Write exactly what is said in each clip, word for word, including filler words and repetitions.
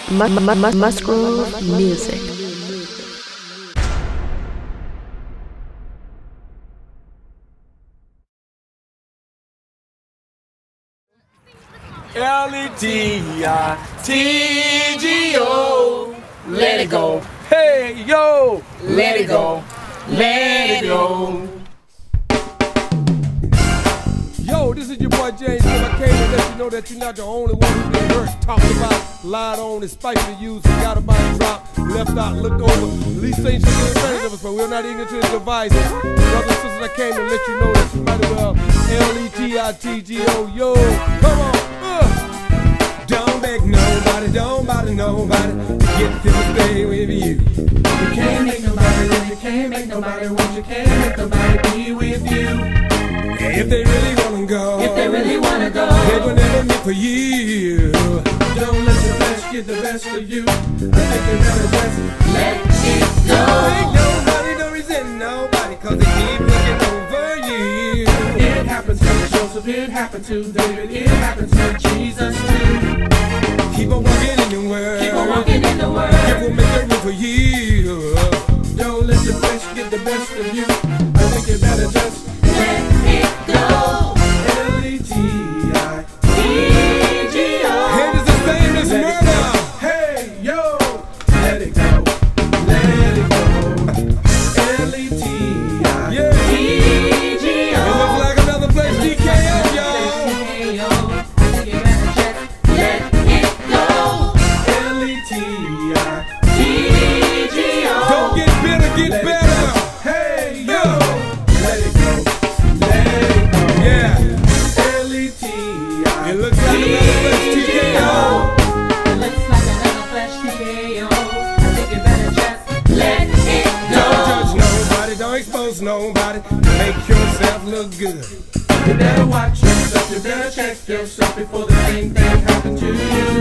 Musgrove Music. L E T I T G O. Let it go. Hey, yo. Let it go. Let it go. Yo, this is your boy James, and I came to let you know that you're not the only one who's been hurt, talked about, lied on, and spitefully used, forgot about, dropped, left out, looked over. Least things should be ashamed of us, but we're not ignorant to the devices. Brothers and sisters, I came to let you know that you might as well L E T I T G O, yo, come on, uh. Don't beg nobody, don't bother nobody, get them to stay with you. You can't make nobody when you can't make nobody when you can't make nobody be with you. If they really wanna go, if they really wanna go, they will never meet for you. Don't let your flesh get the best of you. I think you better just let it go. Don't make nobody, don't resent nobody, cause they keep looking over you. It happened to Joseph, it happened to David, it happened to Jesus too. Keep on walking in the world, keep on walking in the world, it will make a room for you. Don't let your flesh get the best of you. I think you better just let it go. L E T I T G O. Hand is the same as murder. Hey, yo, let it go. Let it go. L E T I T G O. It looks like another place D K O, y'all. I think you better just let it go. L E T I T G O. Don't get bitter, get Let better. Hey, yo, let it go. Let it go. Yeah. L E T I It looks like another place T K O. It looks like another flash T K O. I think you better just let it go. Don't judge nobody, don't expose nobody. Make yourself look good. You better watch yourself, you better check yourself before the same thing happen to you.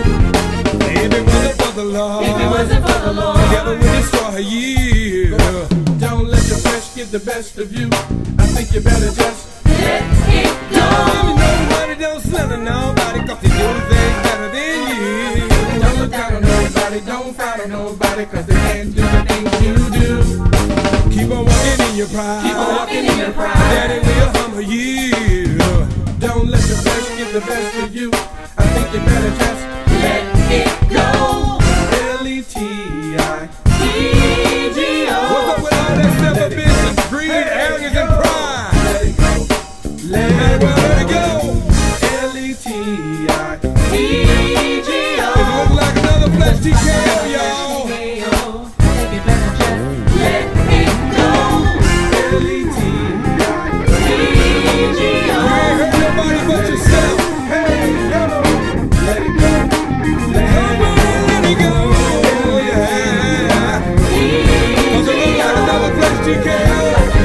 If it wasn't for the Lord, If it wasn't for the Lord, the devil would destroy you. don't let your flesh get the best of you. I think you better just let it go. Don't nobody, don't slander nobody, cause they do things better than you. Don't look down on nobody, don't frown on nobody, cause they can't do the things you do. Keep on walking in your pride, Keep on walking in your pride, Daddy will humble you. don't let your flesh get the best of you. I think you better just let it go. L E T I T G O. What's up with all that self-ambition, greed, arrogance, and pride? Let it go. Let it Well, let it go. L E T I T G O. It looks like another flesh T K O, y'all. I think you better just let it go. L E T I T G O. You ain't hurt nobody but yourself. Hey, yo, let it go. Let Come on, let it go, yeah. Cause it looks like another flesh T K O.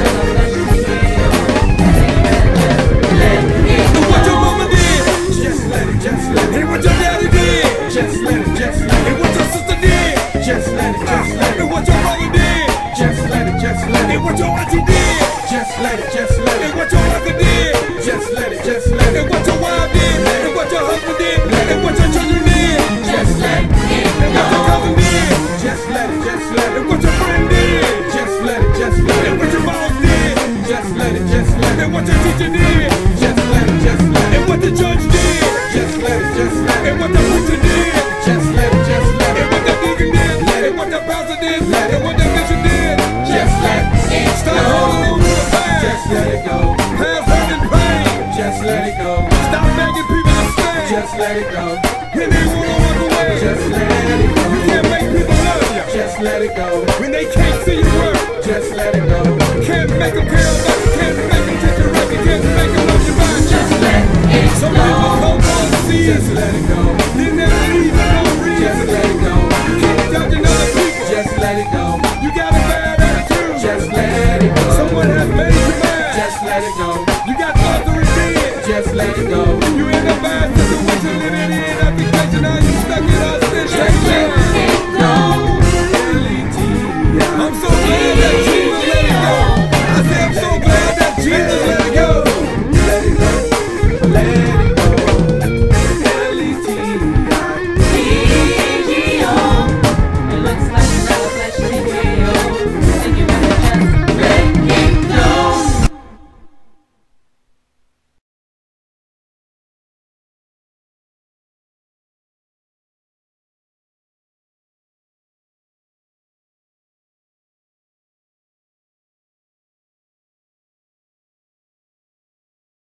And what your mama did, Just let it, just let it, and what your daddy did, just let it, just let and it, what your sister did, just let it, just let and it, what your brother did, just let it, just let and it, what your auntie did, just let it, just let and it, what your uncle did, just let it, just let and it, what your wife did, and what your husband did, and what your children did, just let it and what your go. cousin did, Just let it, just let and it, what your friend did, just let it, just let and it, what your boss did, just let it, just let and it, what your teacher did, just let it, just let and it, what the judge did, just let it, just let and it, what the preacher did, just let it, just let and it, what the deacon did, and what the pastor did, and what the bishop did. just let it Stop go. holding on to the past. Just let it go. Past hurt and pain. Just let it go. Stop begging people to stay. Just let it go. When they wanna walk away. Just let it You go. can't make people love you. Just let it go. When they can't see you work. Just let it go. Can't make them care about you. Can't make them take your record. Can't make them love you back. Just let it Some people go. hold on to see Just let it go.